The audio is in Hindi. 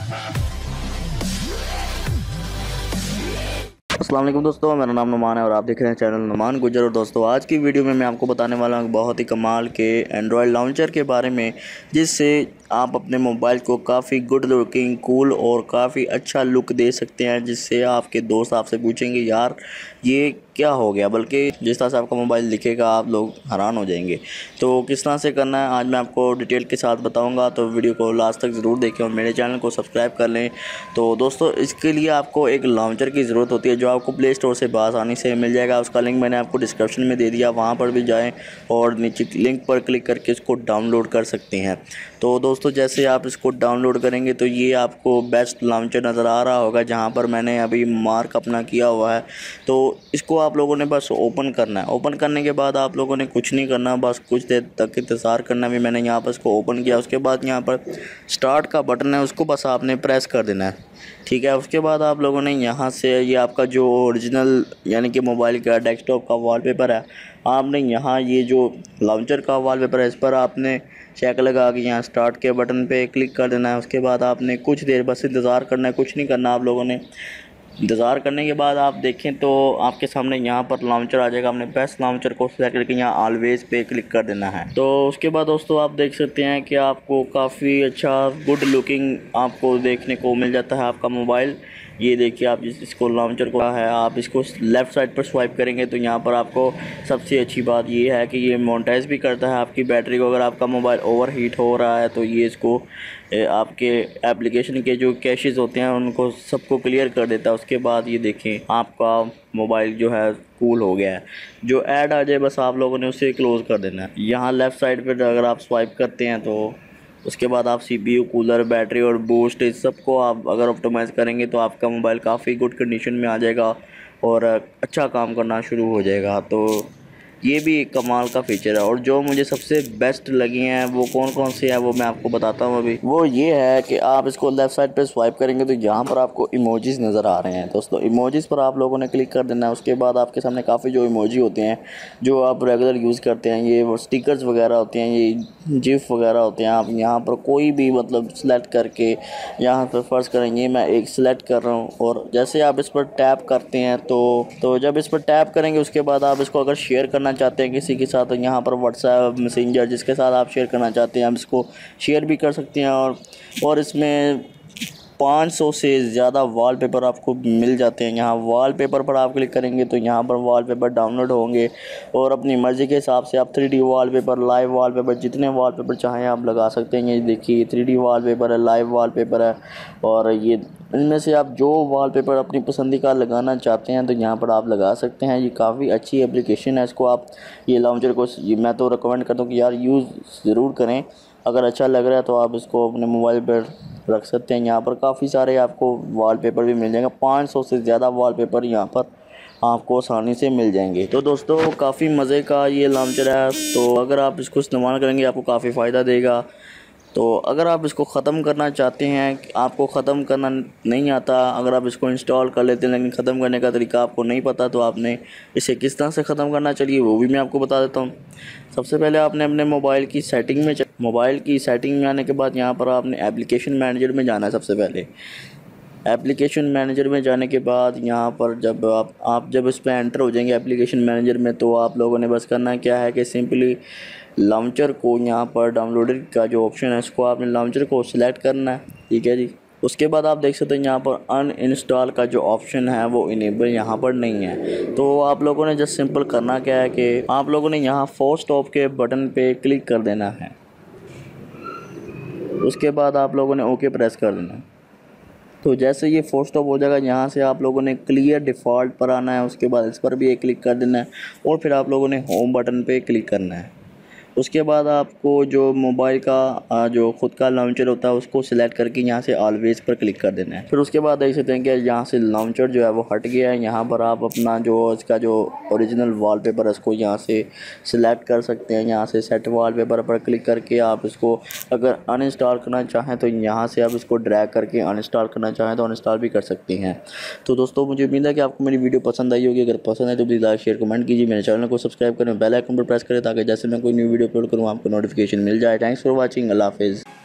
अस्सलाम वालेकुम दोस्तों, मेरा नाम नोमान है और आप देख रहे हैं चैनल नोमान गुज्जर। और दोस्तों, आज की वीडियो में मैं आपको बताने वाला हूँ बहुत ही कमाल के एंड्रॉयड लॉन्चर के बारे में, जिससे आप अपने मोबाइल को काफ़ी गुड लुकिंग, कूल और काफ़ी अच्छा लुक दे सकते हैं, जिससे आपके दोस्त आपसे पूछेंगे यार ये क्या हो गया, बल्कि जिस तरह से आपका मोबाइल दिखेगा आप लोग हैरान हो जाएंगे। तो किस तरह से करना है आज मैं आपको डिटेल के साथ बताऊंगा, तो वीडियो को लास्ट तक ज़रूर देखें और मेरे चैनल को सब्सक्राइब कर लें। तो दोस्तों, इसके लिए आपको एक लॉन्चर की ज़रूरत होती है जो आपको प्ले स्टोर से आसानी से मिल जाएगा। उसका लिंक मैंने आपको डिस्क्रिप्शन में दे दिया, वहाँ पर भी जाएँ और नीचे लिंक पर क्लिक करके इसको डाउनलोड कर सकते हैं। तो दोस्तों, जैसे आप इसको डाउनलोड करेंगे तो ये आपको बेस्ट लॉन्चर नज़र आ रहा होगा, जहाँ पर मैंने अभी मार्क अपना किया हुआ है। तो इसको आप लोगों ने बस ओपन करना है। ओपन करने के बाद आप लोगों ने कुछ नहीं करना, बस कुछ देर तक इंतज़ार करना। भी मैंने यहाँ पर इसको ओपन किया, उसके बाद यहाँ पर स्टार्ट का बटन है, उसको बस आपने प्रेस कर देना है, ठीक है। उसके बाद आप लोगों ने यहाँ से ये आपका जो ओरिजिनल यानी कि मोबाइल का डेस्कटॉप का वॉलपेपर है, आपने यहाँ ये जो लॉन्चर का वॉलपेपर है इस पर आपने चेक लगा के यहाँ स्टार्ट के बटन पे क्लिक कर देना है। उसके बाद आपने कुछ देर बस इंतज़ार करना है, कुछ नहीं करना आप लोगों ने। इंतज़ार करने के बाद आप देखें तो आपके सामने यहाँ पर लॉन्चर आ जाएगा। आपने बेस्ट लॉन्चर को सिलेक्ट करके यहाँ ऑलवेज़ पे क्लिक कर देना है। तो उसके बाद दोस्तों, आप देख सकते हैं कि आपको काफ़ी अच्छा गुड लुकिंग आपको देखने को मिल जाता है आपका मोबाइल। ये देखिए, आप इसको लॉन्चर को है, आप इसको लेफ़्ट साइड पर स्वाइप करेंगे तो यहाँ पर आपको सबसे अच्छी बात ये है कि ये मोनेटाइज भी करता है आपकी बैटरी को। अगर आपका मोबाइल ओवर हीट हो रहा है तो ये इसको आपके एप्लीकेशन के जो कैशेज़ होते हैं उनको सबको क्लियर कर देता है। उसके बाद ये देखें, आपका मोबाइल जो है कूल हो गया है। जो ऐड आ जाए बस आप लोगों ने उसे क्लोज़ कर देना है। यहाँ लेफ़्ट साइड पर अगर आप स्वाइप करते हैं तो उसके बाद आप सीपीयू, कूलर, बैटरी और बूस्ट इस सबको आप अगर ऑप्टिमाइज़ करेंगे तो आपका मोबाइल काफ़ी गुड कंडीशन में आ जाएगा और अच्छा काम करना शुरू हो जाएगा। तो ये भी एक कमाल का फ़ीचर है। और जो मुझे सबसे बेस्ट लगी हैं वो कौन कौन सी है वो मैं आपको बताता हूँ अभी। वो ये है कि आप इसको लेफ़्ट साइड पे स्वाइप करेंगे तो यहाँ पर आपको इमोजीज़ नज़र आ रहे हैं। दोस्तों, इमोजीज़ पर आप लोगों ने क्लिक कर देना है। उसके बाद आपके सामने काफ़ी जो इमोजी होते हैं जो आप रेगुलर यूज़ करते हैं, ये वो स्टिकर्स वगैरह होते हैं, ये जिफ वगैरह होते हैं, आप यहाँ पर कोई भी मतलब सेलेक्ट करके यहाँ पर फ़र्ज़ करेंगे मैं एक सेलेक्ट कर रहा हूँ और जैसे आप इस पर टैप करते हैं तो जब इस पर टैप करेंगे उसके बाद आप इसको अगर शेयर करना चाहते हैं किसी के साथ तो यहाँ पर व्हाट्सएप, मैसेंजर जिसके साथ आप शेयर करना चाहते हैं आप इसको शेयर भी कर सकते हैं। और इसमें 500 से ज़्यादा वॉलपेपर आपको मिल जाते हैं। यहाँ वॉलपेपर पर आप क्लिक करेंगे तो यहाँ पर वॉलपेपर डाउनलोड होंगे और अपनी मर्ज़ी के हिसाब से आप 3D वॉलपेपर, लाइव वॉलपेपर, जितने वॉलपेपर चाहें आप लगा सकते हैं। ये देखिए 3D वॉलपेपर है, लाइव वॉलपेपर है और ये इनमें से आप जो वॉलपेपर अपनी पसंदी का लगाना चाहते हैं तो यहाँ पर आप लगा सकते हैं। ये काफ़ी अच्छी एप्लीकेशन है। इसको आप ये लॉन्चर को मैं तो रिकमेंड करता हूँ कि यार यूज़ ज़रूर करें। अगर अच्छा लग रहा है तो आप इसको अपने मोबाइल पर रख सकते हैं। यहाँ पर काफ़ी सारे आपको वॉलपेपर भी मिल जाएंगे। 500 से ज़्यादा वॉलपेपर यहाँ पर आपको आसानी से मिल जाएंगे। तो दोस्तों, काफ़ी मज़े का ये लॉन्चर है। तो अगर आप इसको इस्तेमाल करेंगे आपको काफ़ी फ़ायदा देगा। तो अगर आप इसको ख़त्म करना चाहते हैं, आपको ख़त्म करना नहीं आता, अगर आप इसको इंस्टॉल कर लेते हैं लेकिन ख़त्म करने का तरीका आपको नहीं पता, तो आपने इसे किस तरह से ख़त्म करना चाहिए वो भी मैं आपको बता देता हूँ। सबसे पहले आपने अपने मोबाइल की सेटिंग में आने के बाद यहाँ पर आपने एप्लीकेशन मैनेजर में जाना है। सबसे पहले एप्लीकेशन मैनेजर में जाने के बाद यहाँ पर जब आप जब इस पर एंटर हो जाएंगे एप्लीकेशन मैनेजर में, तो आप लोगों ने बस करना क्या है कि सिंपली लॉन्चर को यहाँ पर डाउनलोडेड का जो ऑप्शन है इसको आपने लॉन्चर को सिलेक्ट करना है, ठीक है जी। उसके बाद आप देख सकते हैं यहाँ पर अनइंस्टॉल का जो ऑप्शन है वो इनेबल यहाँ पर नहीं है। तो आप लोगों ने जस्ट सिंपल करना क्या है कि आप लोगों ने यहाँ फोर्स स्टॉप के बटन पे क्लिक कर देना है। उसके बाद आप लोगों ने ओके प्रेस कर देना है। तो जैसे ये फोर्स स्टॉप हो जाएगा, यहाँ से आप लोगों ने क्लियर डिफ़ॉल्ट पर आना है। उसके बाद इस पर भी एक क्लिक कर देना है और फिर आप लोगों ने होम बटन पे क्लिक करना है। उसके बाद आपको जो मोबाइल का जो ख़ुद का लॉन्चर होता है उसको सिलेक्ट करके यहाँ से ऑलवेज़ पर क्लिक कर देना है। फिर उसके बाद देख सकते हैं कि यहाँ से लॉन्चर जो है वो हट गया है। यहाँ पर आप अपना जो इसका जो ओरिजिनल वॉलपेपर है उसको यहाँ से सिलेक्ट कर सकते हैं। यहाँ से सेट वॉलपेपर पर क्लिक करके आप इसको अगर अनइंस्टॉल करना चाहें तो यहाँ से आप इसको ड्रैग करके अनइंस्टॉल करना चाहें तो अनइंस्टॉल भी कर सकते हैं। तो दोस्तों, मुझे उम्मीद है कि आपको मेरी वीडियो पसंद आई होगी। अगर पसंद है तो प्लीज़ लाइक, शेयर, कमेंट कीजिए। मेरे चैनल को सब्सक्राइब करें, बेल आइकन पर प्रेस करें ताकि जैसे मैं कोई न्यू वीडियो अपलोड करूँ आपको नोटिफिकेशन मिल जाए। Thanks for watching. अल्लाह हाफिज़।